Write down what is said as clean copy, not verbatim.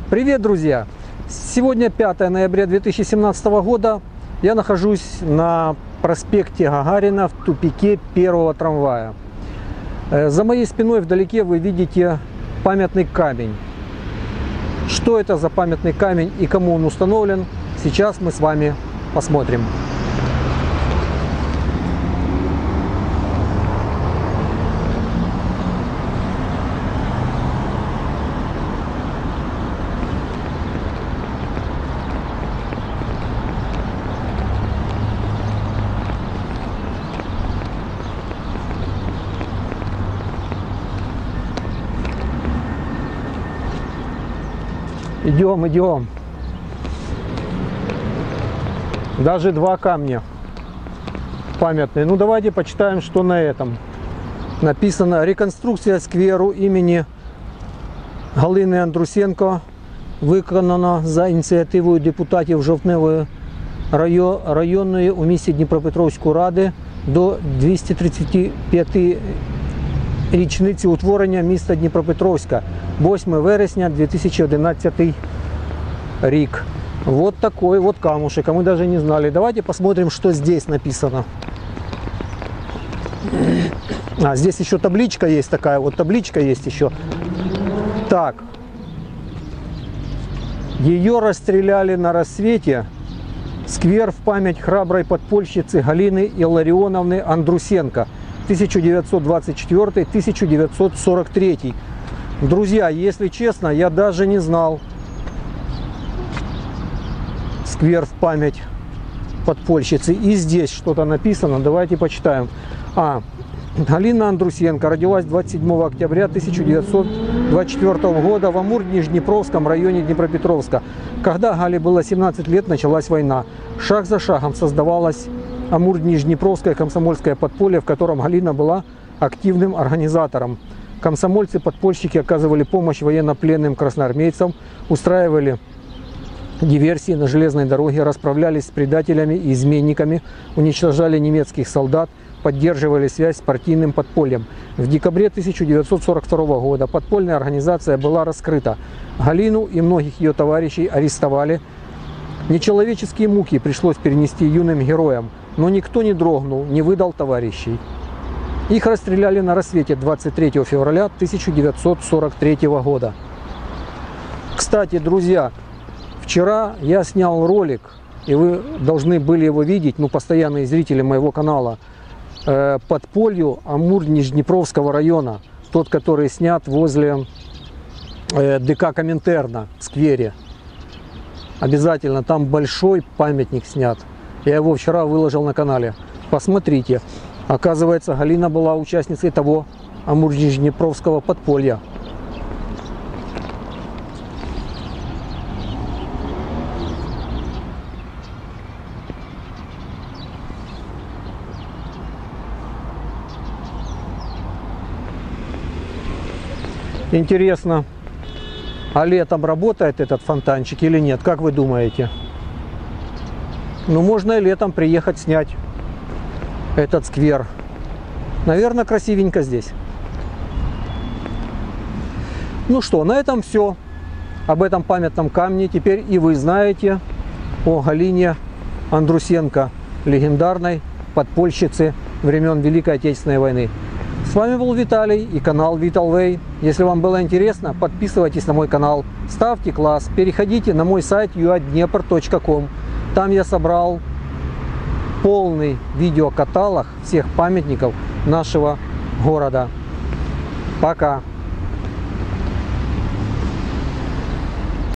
Привет, друзья! Сегодня 5 ноября 2017 года. Я нахожусь на проспекте Гагарина в тупике первого трамвая. За моей спиной вдалеке вы видите памятный камень. Что это за памятный камень и кому он установлен, сейчас мы с вами посмотрим. Идем. Даже два камня памятные. Ну давайте почитаем, что на этом написано. Реконструкция скверу имени Галини Андрусенко виконана за ініціативою депутатів Жовтневої районної у місті Дніпропетровської ради до 235 річниці утворення міста Дніпропетровська, 8 вересня 2011 рік. Вот такой вот камушек, а мы даже не знали. Давайте посмотрим, что здесь написано. Здесь еще табличка есть такая, вот табличка есть еще. Так. Ее расстреляли на рассвете. Сквер в память храброй подпольщицы Галины Илларионовны Андрусенко. 1924-1943. Друзья, если честно, я даже не знал. Сквер в память подпольщицы. И здесь что-то написано. Давайте почитаем. Галина Андрусенко родилась 27 октября 1924 года в Амур-Нижнепровском районе Днепропетровска. Когда Гале было 17 лет, началась война. Шаг за шагом создавалась Амур-Нижнепровское комсомольское подполье, в котором Галина была активным организатором. Комсомольцы-подпольщики оказывали помощь военнопленным красноармейцам, устраивали диверсии на железной дороге, расправлялись с предателями и изменниками, уничтожали немецких солдат, поддерживали связь с партийным подпольем. В декабре 1942 года подпольная организация была раскрыта. Галину и многих ее товарищей арестовали. Нечеловеческие муки пришлось перенести юным героям, но никто не дрогнул, не выдал товарищей. Их расстреляли на рассвете 23 февраля 1943 года. Кстати, друзья, вчера я снял ролик, и вы должны были его видеть, постоянные зрители моего канала, подполью Амур-Нижнепровского района, тот, который снят возле ДК Коминтерна в сквере. Обязательно, там большой памятник снят. Я его вчера выложил на канале. Посмотрите. Оказывается, Галина была участницей того Амур-Нижнепровского подполья. Интересно, а летом работает этот фонтанчик или нет? Как вы думаете? Можно и летом приехать снять этот сквер. Наверное, красивенько здесь. Ну что, на этом все. Об этом памятном камне теперь и вы знаете, о Галине Андрусенко, легендарной подпольщице времен Великой Отечественной войны. С вами был Виталий и канал Vitalway. Если вам было интересно, подписывайтесь на мой канал, ставьте класс, переходите на мой сайт uadnepr.com. Там я собрал полный видеокаталог всех памятников нашего города. Пока!